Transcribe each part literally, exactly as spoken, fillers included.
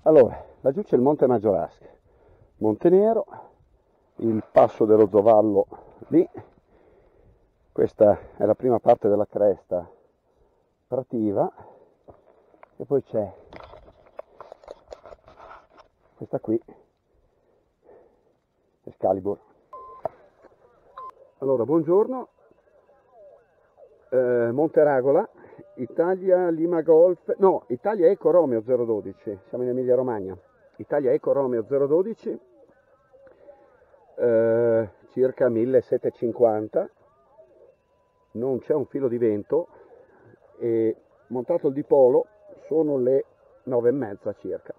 Allora, laggiù c'è il Monte Maggiolasca, Monte Nero, il passo dello Zovallo lì, questa è la prima parte della cresta prativa e poi c'è questa qui, Excalibur. Allora, buongiorno, eh, Monteragola, Italia Lima Golf, no, Italia Eco Romeo zero dodici, siamo in Emilia Romagna, Italia Eco Romeo zero dodici, eh, circa millesettecentocinquanta, non c'è un filo di vento e montato il dipolo sono le nove e mezza circa.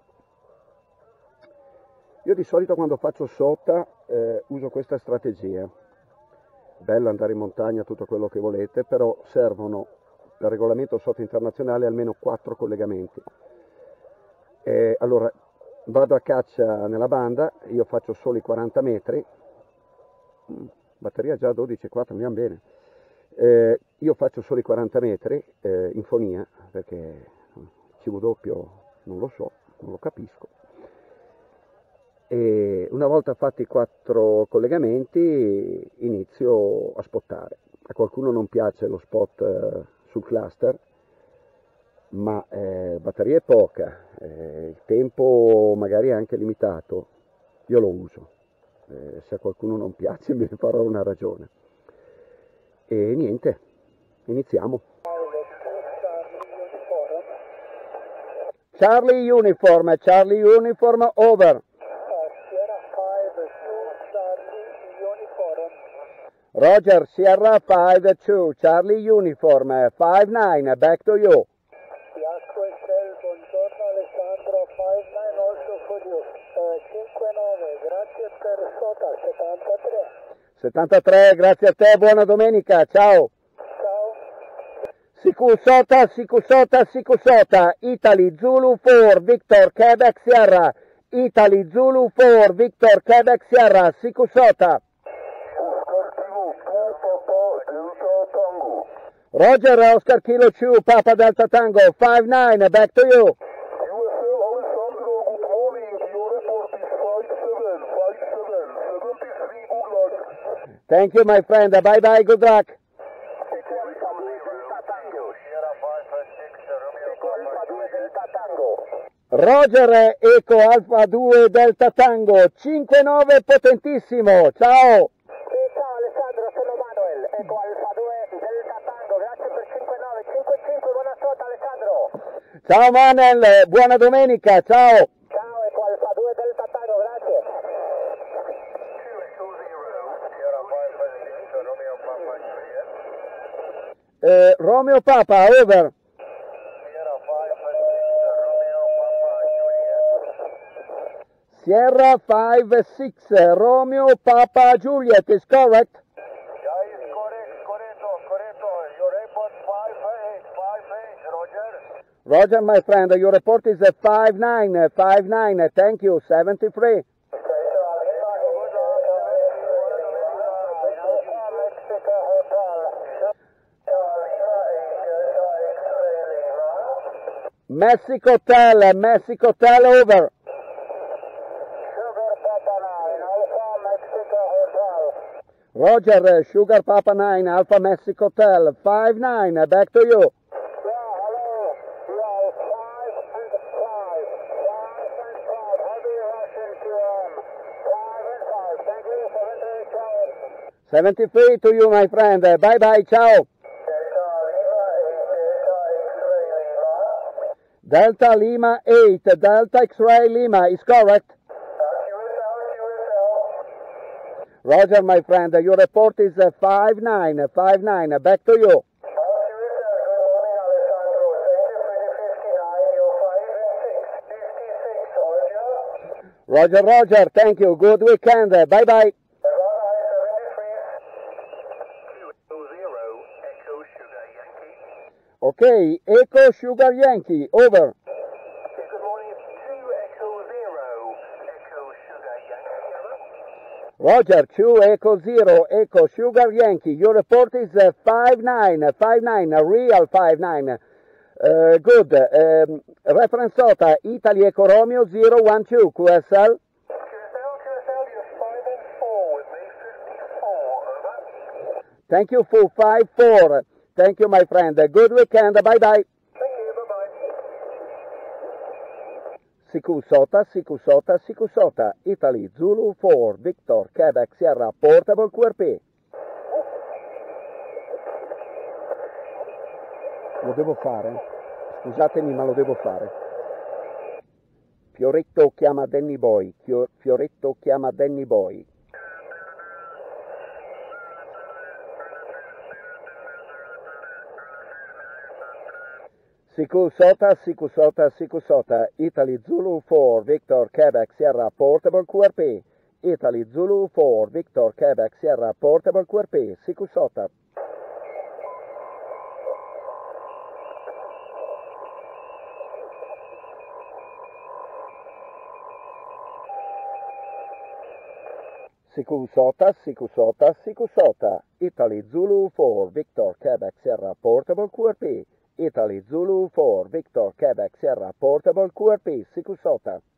Io di solito quando faccio sota eh, uso questa strategia, bello andare in montagna, tutto quello che volete, però servono per regolamento sota internazionale almeno quattro collegamenti. Eh, allora vado a caccia nella banda, io faccio solo i quaranta metri, batteria già dodici virgola quattro, mi va bene. Eh, io faccio solo i quaranta metri eh, in fonia, perché C V doppio non lo so, non lo capisco. E una volta fatti i quattro collegamenti inizio a spottare. A qualcuno non piace lo spot eh, sul cluster, ma eh, batteria è poca, eh, il tempo magari è anche limitato, io lo uso. Eh, se a qualcuno non piace me ne farò una ragione. E niente, iniziamo. Charlie Uniform, Charlie Uniform, over. Roger, Sierra five two, Charlie Uniform, five nine, back to you. Fiasco Excel, buongiorno Alessandro, five nine also for you. Uh, cinque nove, grazie per sota, settantatré. settantatré, grazie a te, buona domenica, ciao. Ciao. Sikusota, Sikusota, Sikusota, Italy Zulu four, Victor, Quebec Sierra, Italy Zulu four, Victor, Quebec Sierra, Sikusota. Roger, Oscar Kilo two, Papa Delta Tango, five nine, back to you. U S L Alessandro, good morning, your report is five seven, five seven, seventy-three, good luck. Thank you, my friend, bye bye, good luck. Roger, Eco Alfa due Delta Tango, cinque nove potentissimo, ciao. Sì, ciao Alessandro, sono Manuel, Eco Alfa due Delta Tango, grazie per cinque nove, cinque cinque, buona sota Alessandro. Ciao Manuel, buona domenica, ciao. Ciao, Eco Alfa due Delta Tango, grazie. Eh, Romeo Papa, over. Sierra five six, Romeo Papa Juliet, is correct? Yeah, it's correct, correcto, correcto. Your report five eight, five eight, Roger. Roger, my friend, your report is five nine, five nine, thank you, seventy-three. Mexico Hotel, Mexico Hotel, over. Roger, Sugar Papa nine, Alpha Mexico Hotel, five nine, back to you. Yeah, hello. Yeah, five and five. Five and five. Heavy Russian Q M. Five and five. Thank you. seventy-three, ciao. seventy-three to you, my friend. Bye bye, ciao. Delta Lima eight, Delta X-Ray Lima, is correct? Roger, my friend, your report is five nine, five nine, back to you. Roger, Roger, thank you, good weekend, bye bye. Okay, Echo Sugar Yankee, over. Good morning, two Echo Zero, Echo Sugar Yankee, over. Roger, two Echo Zero, Echo Sugar Yankee. Your report is uh, five nine, five nine, a real five nine. Uh, good. Um, reference S O T A, Italy Echo Romeo zero one two, Q S L. Q S L, Q S L, you're five and four with me, fifty-four, over. Thank you for five four. Thank you, my friend. Good weekend. Bye bye. Thank you, bye-bye. C Q S O T A, C Q S O T A, C Q S O T A, Italy Zulu four, Victor, Quebec, Sierra, Portable Q R P. Lo devo fare? Scusatemi, ma lo devo fare. Fioretto chiama Danny Boy. Fio- Fioretto chiama Danny Boy. C Q S O T A, C Q S O T A, C Q S O T A, Italy Zulu four, Victor, Quebec, Sierra, Portable Q R P. Italy Zulu four, Victor, Quebec, Sierra, Portable Q R P, C Q S O T A. C Q S O T A, C Q S O T A, C Q S O T A, Italy Zulu four, Victor, Quebec, Sierra, Portable Q R P. Italy Zulu four, Victor, Quebec, Sierra, Portable Q R P, C Q S O T A.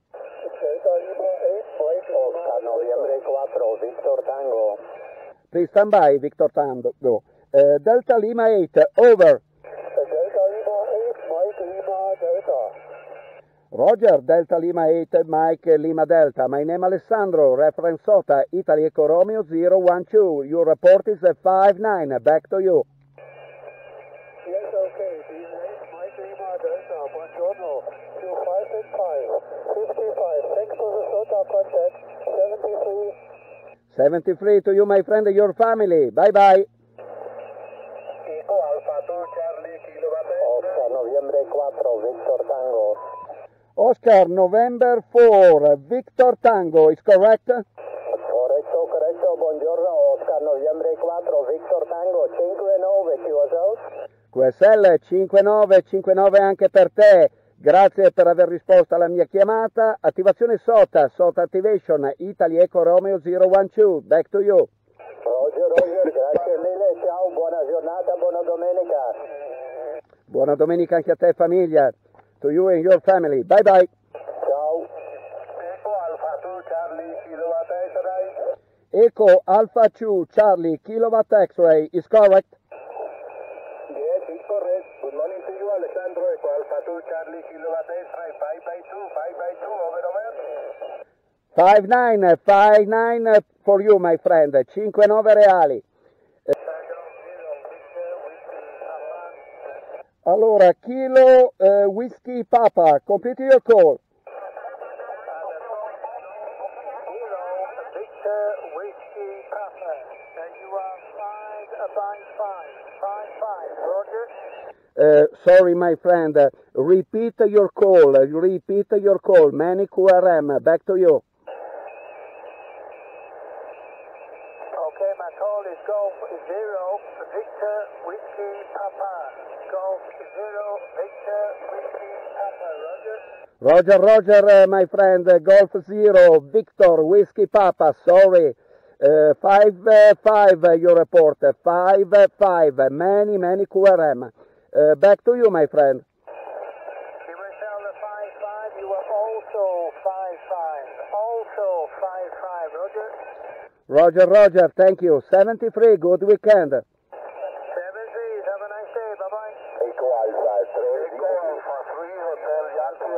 Oscar, Novembre quattro, Victor Tango. Please stand by, Victor Tango. Uh, Delta Lima eight, over. Delta Lima eight, Mike Lima Delta. Roger, Delta Lima eight, Mike Lima Delta. My name Alessandro, reference S O T A, Italy Echo Romeo zero one two. Your report is a five nine. Back to you. Yes, okay. Lima eight, Mike Lima Delta. Buongiorno. two five and five. fifty-five. Thanks for the S O T A contact. seventy-three. seventy-three to you, my friend, and your family. Bye-bye. Eco Alpha two, Charlie, Kilowatt. Oscar, Novembre quattro, Victor Tango. Oscar, November four, Victor Tango, is correct? Corretto, corretto. Buongiorno. Oscar, Novembre quattro, Victor Tango. cinquantanove, Q S L. Q S L cinquantanove cinquantanove anche per te. Grazie per aver risposto alla mia chiamata. Attivazione S O T A, S O T A Activation, Italy Echo Romeo zero one two. Back to you. Roger, Roger, grazie mille. Ciao, buona giornata, buona domenica. Buona domenica anche a te, famiglia. To you and your family. Bye bye. Ciao. Eco Alpha two, Charlie, Kilowatt X-Ray. Echo Alpha two, Charlie, Kilowatt X-Ray, is correct? Yes, it's correct. Good morning to you, Alessandro. Eco Alpha two, Charlie, Kilowatt X-Ray. five by two, five by two, over, over. five nine, five nine for you, my friend. cinquantanove reali. Allora, Kilo uh, Whiskey Papa, complete your call. Victor Whiskey Papa, and you are five by five, five five, Roger. Uh, sorry, my friend. Uh, repeat your call. Uh, repeat your call. Many Q R M. Back to you. Okay, my call is Golf Zero, Victor Whiskey Papa. Golf Zero, Victor Whiskey Papa, Roger. Roger, Roger, uh, my friend. Uh, Golf Zero, Victor Whiskey Papa. Sorry. Uh, five uh, five. Uh, your report. Uh, five uh, five. Uh, many, many Q R M. Uh, back to you, my friend. You were down to five five. You are also five five. Also five five, Roger. Roger, Roger. Thank you. seventy-three. Good weekend. seven three. Have a nice day. Bye-bye. Eco Alpha three. Eco Alpha three, Hotel Yankee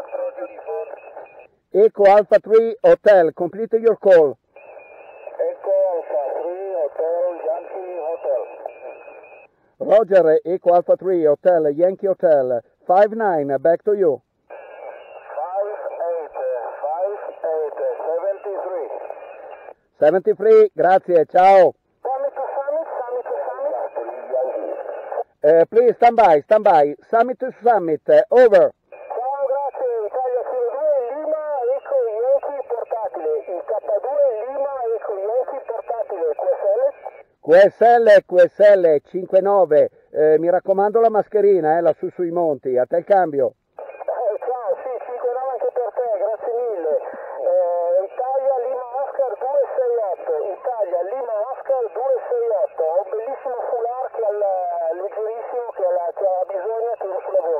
Hotel. Echo Alpha three Hotel. Complete your call. Eco Alpha three, Hotel Yankee Hotel. Roger, Echo Alpha three Hotel, Yankee Hotel. five nine. Back to you. five eight, five eight, seventy-three. seventy-three. Grazie. Ciao. Summit to Summit, Summit to Summit. Uh, please stand by, stand by. Summit to Summit. Uh, over. Ciao, grazie. Italia Kilo due, Lima, Eco Yankee portatile. Il K due, Lima, Eco Yankee portatile. Q S L? Q S L, Q S L cinquantanove. Eh, mi raccomando la mascherina, eh, lassù sui monti. A te il cambio. Eh, ciao, sì, cinquantanove anche per te, grazie mille. Eh, Italia Lima Oscar due sei otto. Italia Lima Oscar due sei otto. Ho un bellissimo foulard che ha la- leggerissimo che ha, la, che ha bisogno che lo sul lavoro.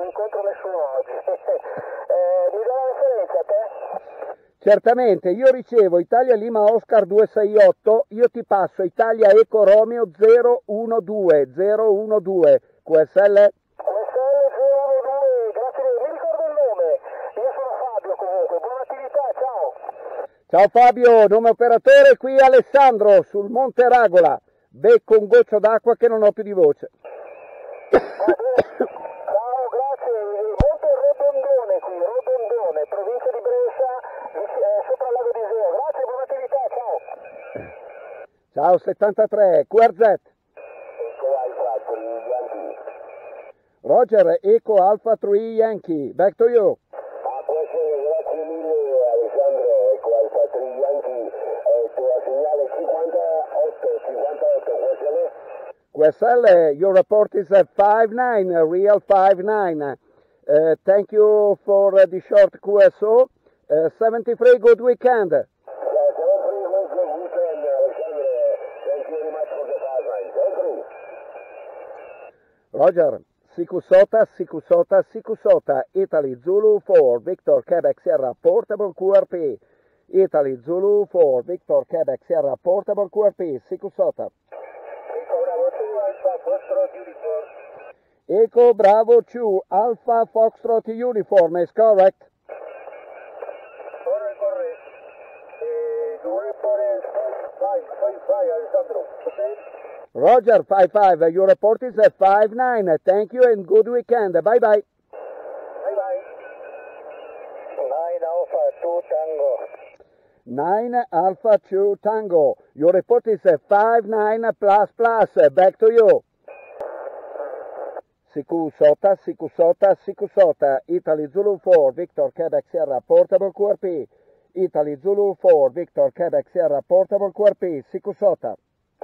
non incontro nessuno oggi. eh, mi dà la referenza a te? Certamente, io ricevo Italia Lima Oscar duecentosessantotto, io ti passo Italia Eco Romeo zero uno due zero uno due, Q S L? Q S L zero uno due, grazie mille, mi ricordo il nome, io sono Fabio comunque, buona attività, ciao! Ciao Fabio, nome operatore, qui Alessandro sul Monte Ragola, becco un goccio d'acqua che non ho più di voce. Ciao, grazie, Monte Rodondone qui, Rodondone, provincia di Brescia, eh, sopra il lago di Iseo, grazie, buona attività, ciao! Ciao settantatré, Q R Z. Eco Alfa tre Yankee. Roger, Eco Alpha tre Yankee, back to you. A questo grazie mille Alessandro, Eco Alfa tre Yankee, eh, tua segnale cinquantotto, cinquantotto, questo è Q S L, your report is at five nine, uh, real five nine. Uh, thank you for uh, the short Q S O. Uh, seventy-three, good weekend. Yeah, seven three was good weekend, Alessandro. Thank you very much for the five nine. seven three. Roger, Sikusota, Sikusota, Sikusota, Italy Zulu four, Victor Quebec Sierra, portable Q R P. Italy Zulu four, Victor Quebec Sierra, portable Q R P, Sikusota. Eco Bravo two, Alpha Foxtrot uniform, is correct? Correct, correct. Uh, the report is five five five, Alessandro. Okay? Roger, five five, your report is at five nine. Thank you and good weekend. Bye bye. Bye bye. nine Alpha two Tango. nine Alpha two Tango. Your report is at five nine plus plus. Back to you. Sikusota, Sikusota, Sikusota. Italy Zulu four, Victor Quebec Sierra, portable Q R P. Italy Zulu four, Victor Quebec Sierra, portable Q R P. Sikusota.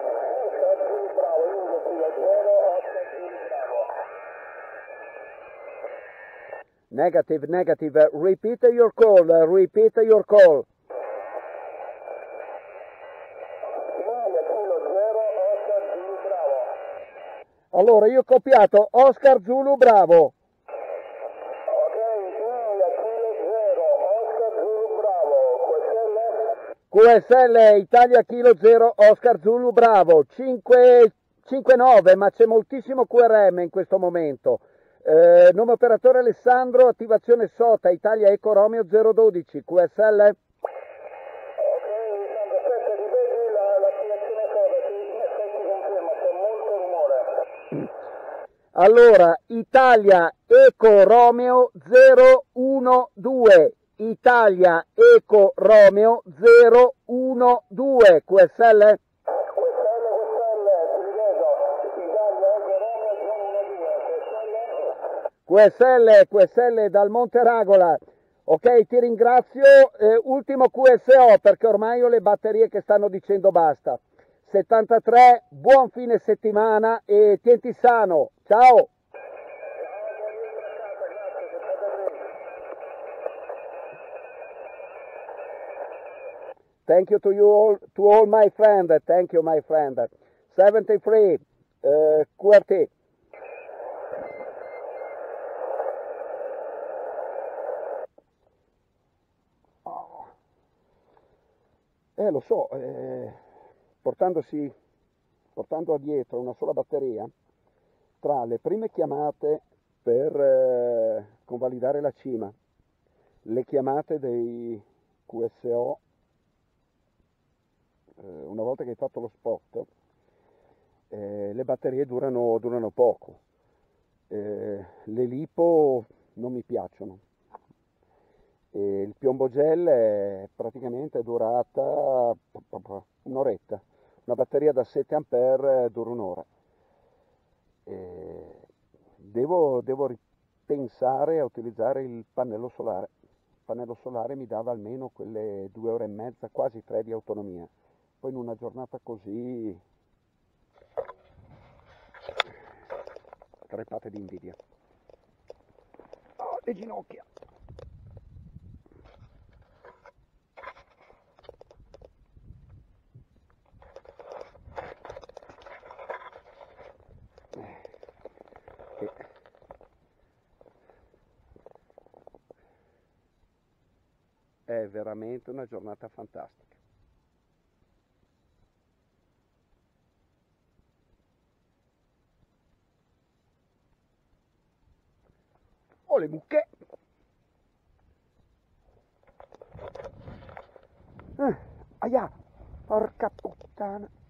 Negative, negative. Uh, repeat your call. Uh, repeat your call. Allora, io ho copiato Oscar Zulu Bravo. Ok, India Kilo zero, Oscar Zulu Bravo, Q S L? Q S L Italia Kilo zero, Oscar Zulu Bravo. cinque nove, ma c'è moltissimo Q R M in questo momento. Eh, nome operatore Alessandro, attivazione S O T A, Italia Eco Romeo zero dodici, Q S L? Ok, Alessandro, aspetta, ripeti la- l'attivazione cosa, che in effetti conferma, c'è molto rumore. Allora, Italia Eco Romeo zero uno due, Italia Eco Romeo zero uno due, Q S L? Q S L, Q S L, ti ripeto, Italia Eco Romeo zero uno due, Q S L? Q S L, Q S L dal Monte Ragola. Ok, ti ringrazio. Eh, ultimo Q S O perché ormai ho le batterie che stanno dicendo basta. settantatré, buon fine settimana e tienti sano. Ciao. Thank you to you all, to all my friends. Thank you, my friend. seventy-three, uh, Q R T. Eh, lo so, eh, portandosi, portando dietro una sola batteria, tra le prime chiamate per eh, convalidare la cima, le chiamate dei Q S O, eh, una volta che hai fatto lo spot, eh, le batterie durano, durano poco, eh, le lipo non mi piacciono. E il piombo gel è praticamente durata un'oretta, una batteria da sette ampere dura un'ora. E devo, devo ripensare a utilizzare il pannello solare. Il pannello solare mi dava almeno quelle due ore e mezza, quasi tre di autonomia. Poi in una giornata così, crepate di invidia. Oh, le ginocchia! è veramente una giornata fantastica. Oh, le mucche! Eh, aia, porca puttana!